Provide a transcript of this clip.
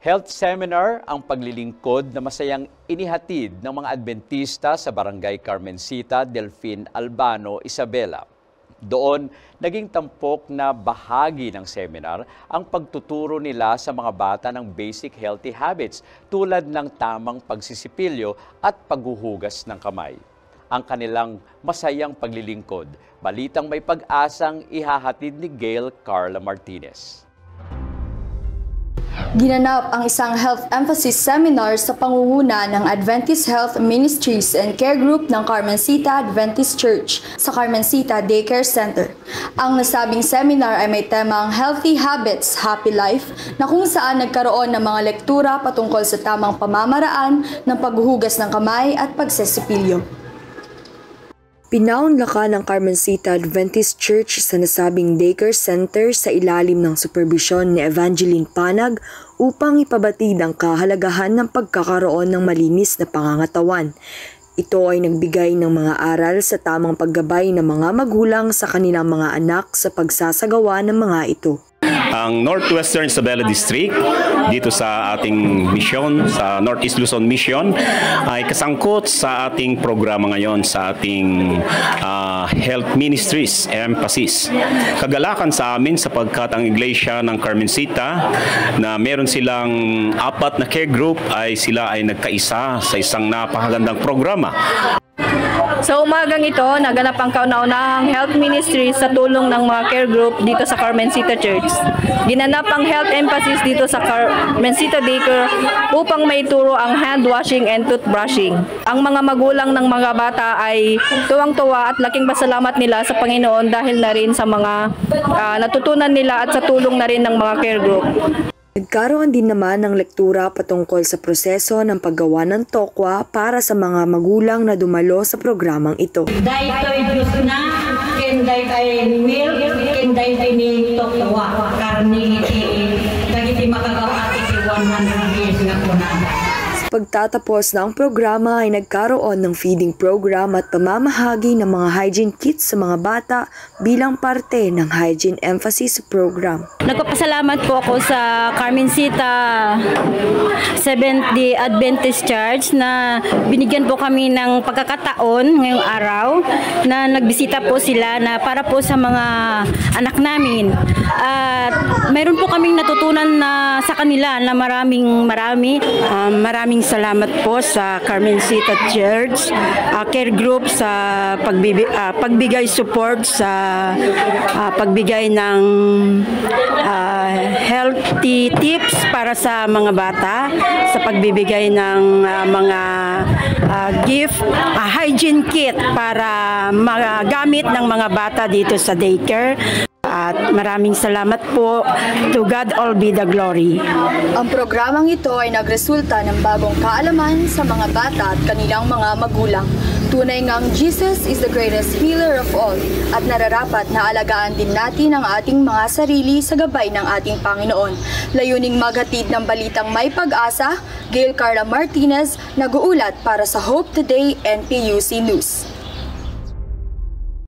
Health seminar ang paglilingkod na masayang inihatid ng mga Adventista sa Barangay Carmencita, Delfin Albano, Isabela. Doon, naging tampok na bahagi ng seminar ang pagtuturo nila sa mga bata ng basic healthy habits tulad ng tamang pagsisipilyo at paghuhugas ng kamay. Ang kanilang masayang paglilingkod, balitang may pag-asang ihahatid ni Gail Carla Martinez. Ginanap ang isang health emphasis seminar sa pangunguna ng Adventist Health Ministries and Care Group ng Carmencita Adventist Church sa Carmencita Daycare Center. Ang nasabing seminar ay may temang Healthy Habits, Happy Life na kung saan nagkaroon ng mga lektura patungkol sa tamang pamamaraan ng paghuhugas ng kamay at pagsisipilyo. Pinaunlakan ng Carmencita Adventist Church sa nasabing daycare center sa ilalim ng superbisyon ni Evangeline Panag upang ipabatid ang kahalagahan ng pagkakaroon ng malinis na pangangatawan. Ito ay nagbigay ng mga aral sa tamang paggabay ng mga magulang sa kanilang mga anak sa pagsasagawa ng mga ito. Ang Northwestern Isabela District, dito sa ating misyon, sa Northeast Luzon Mission, ay kasangkot sa ating programa ngayon sa ating Health Ministries Emphasis. Kagalakan sa amin sapagkat ang Iglesia ng Carmencita na meron silang 4 na care group ay sila ay nagkaisa sa isang napakagandang programa. Sa umagang ito, naganap ang kauna-unahang health ministry sa tulong ng mga care group dito sa Carmencita Church. Ginanap ang health emphasis dito sa Carmencita Daycare upang maituro ang hand washing and toothbrushing. Ang mga magulang ng mga bata ay tuwang-tuwa at laking pasalamat nila sa Panginoon dahil na rin sa mga natutunan nila at sa tulong na rin ng mga care group. Nagkaroon din naman ng lektura patungkol sa proseso ng paggawa ng tokwa para sa mga magulang na dumalo sa programang ito. Daytoy Diyos na, kenday kay milk, kenday kay ni tokwa, karni iti, dagiti makagawa iti 100 years nga po na. Pagtatapos ng programa ay nagkaroon ng feeding program at pamamahagi ng mga hygiene kits sa mga bata bilang parte ng hygiene emphasis program. Nagpapasalamat po ako sa Carmencita Seventh-day Adventist Church na binigyan po kami ng pagkakataon ngayong araw na nagbisita po sila na para po sa mga anak namin. At mayroon po kaming natutunan na sa kanila na maraming salamat po sa Carmencita Church, care group sa pagbigay support sa pagbigay ng healthy tips para sa mga bata, sa pagbibigay ng mga gift, hygiene kit para magamit ng mga bata dito sa daycare. At maraming salamat po. To God all be the glory. Ang programang ito ay nagresulta ng bagong kaalaman sa mga bata at kanilang mga magulang. Tunay ngang Jesus is the greatest healer of all at nararapat na alagaan din natin ang ating mga sarili sa gabay ng ating Panginoon. Layuning maghatid ng balitang may pag-asa, Gail Carla Martinez, nag-uulat para sa Hope Today NPUC News.